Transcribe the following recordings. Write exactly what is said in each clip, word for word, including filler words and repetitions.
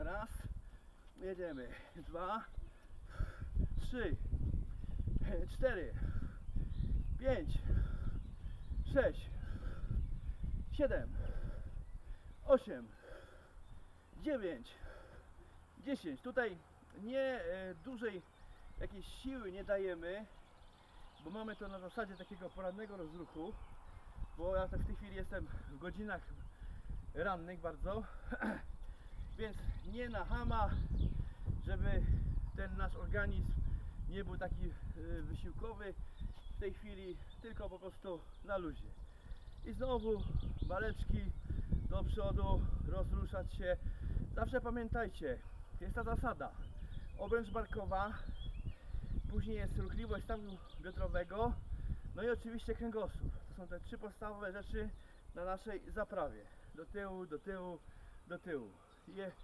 raz, jedziemy, dwa, trzy, cztery, pięć, sześć, siedem, osiem, dziewięć, dziesięć. Tutaj nie e, dużej jakiejś siły nie dajemy, bo mamy to na zasadzie takiego porannego rozruchu, bo ja w tej chwili jestem w godzinach rannych bardzo, więc nie na hama, żeby ten nasz organizm nie był taki e, wysiłkowy w tej chwili, tylko po prostu na luzie. I znowu baleczki do przodu, rozruszać się. Zawsze pamiętajcie, jest ta zasada: obręcz barkowa, później jest ruchliwość stawu biodrowego, no i oczywiście kręgosłup. To są te trzy podstawowe rzeczy na naszej zaprawie. Do tyłu, do tyłu, do tyłu. Je.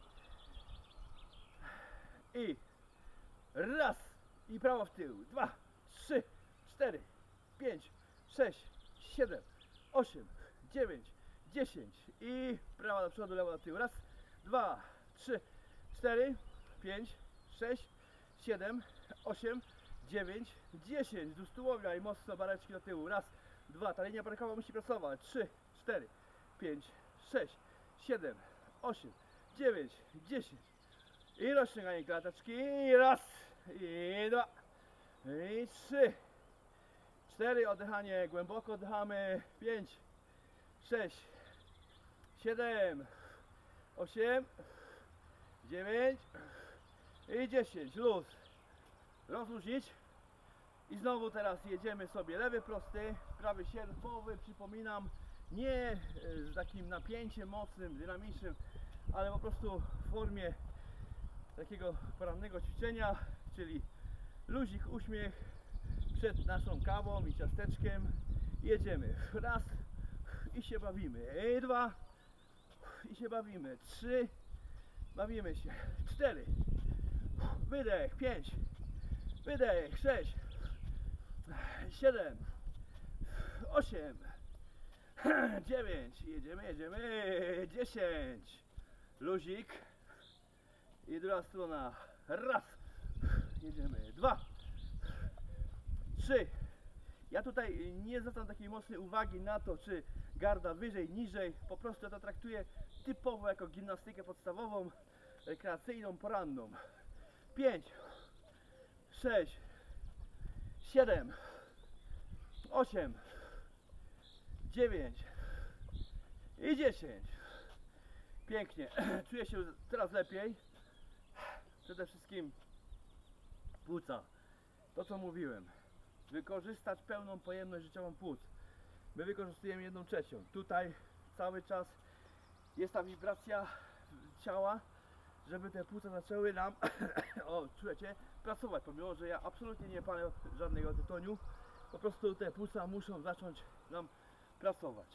I raz, i prawo w tył, dwa, trzy, cztery, pięć, sześć, siedem, osiem, dziewięć, dziesięć i prawa do przodu, lewa do tyłu. Raz, dwa, trzy, cztery, pięć, sześć, siedem, osiem, dziewięć, dziesięć. Z tułowia i mocno bareczki do tyłu. Raz, dwa, ta linia barkowa musi pracować. trzy, cztery, pięć, sześć, siedem, osiem, dziewięć, dziesięć. I rozciąganie klateczki. I raz, i dwa, i trzy, cztery. Oddychanie, głęboko oddychamy. pięć, sześć, siedem, osiem, dziewięć i dziesięć. Luz. Rozluźnić. I znowu teraz jedziemy sobie lewy prosty, prawy sierpowy. Przypominam, nie z takim napięciem mocnym, dynamicznym, ale po prostu w formie takiego porannego ćwiczenia, czyli luzik, uśmiech przed naszą kawą i ciasteczkiem. Jedziemy. Raz i się bawimy. I dwa i się bawimy. Trzy, bawimy się. Cztery, wydech. Pięć, wydech. Sześć, siedem, osiem, dziewięć. Jedziemy, jedziemy. Dziesięć. Luzik. I druga strona. Raz. Jedziemy. Dwa. Trzy. Ja tutaj nie zwracam takiej mocnej uwagi na to, czy garda wyżej, niżej. Po prostu ja to traktuję typowo jako gimnastykę podstawową, rekreacyjną, poranną. Pięć, sześć, siedem, osiem, dziewięć i dziesięć. Pięknie. Czuję się coraz lepiej. Przede wszystkim płuca. To, co mówiłem. Wykorzystać pełną pojemność życiową płuc. My wykorzystujemy jedną trzecią. Tutaj cały czas jest ta wibracja ciała, żeby te płuca zaczęły nam o, czujecie, pracować. Pomimo, że ja absolutnie nie palę żadnego tytoniu, po prostu te płuca muszą zacząć nam pracować.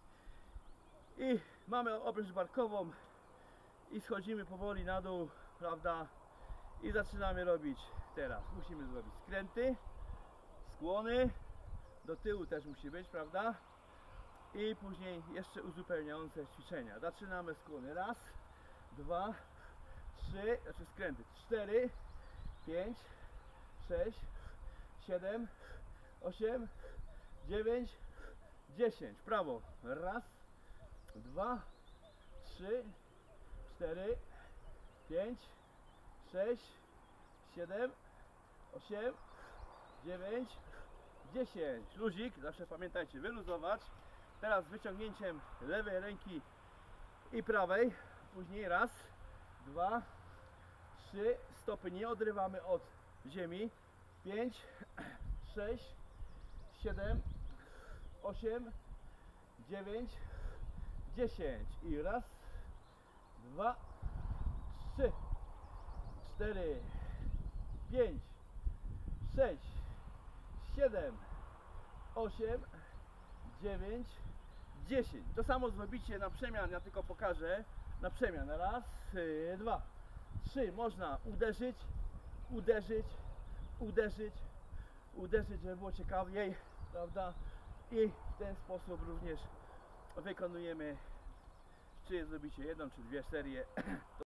I mamy obręcz barkową i schodzimy powoli na dół, prawda? I zaczynamy robić teraz. Musimy zrobić skręty, skłony, do tyłu też musi być, prawda? I później jeszcze uzupełniające ćwiczenia. Zaczynamy skłony. Raz, dwa, trzy, znaczy skręty. Cztery, pięć, sześć, siedem, osiem, dziewięć, dziesięć. Prawo. Raz, dwa, trzy, cztery, pięć, sześć, siedem, osiem, dziewięć, dziesięć. Luzik, zawsze pamiętajcie, wyluzować. Teraz z wyciągnięciem lewej ręki i prawej. Później raz, dwa, trzy. Stopy nie odrywamy od ziemi. Pięć, sześć, siedem, osiem, dziewięć, dziesięć. I raz, dwa, trzy, cztery, pięć, sześć, siedem, osiem, dziewięć, dziesięć. To samo zrobicie na przemian, ja tylko pokażę. Na przemian. Raz, dwa, trzy. Można uderzyć, uderzyć, uderzyć, uderzyć, żeby było ciekawiej, prawda? I w ten sposób również wykonujemy, czy zrobicie jedną, czy dwie serie.